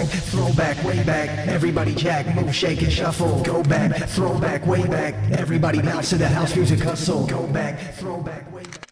Throwback, way back, everybody jack, move, shake and shuffle. Go back, throwback, way back, everybody bounce to the house music hustle. Go back, throwback, way back.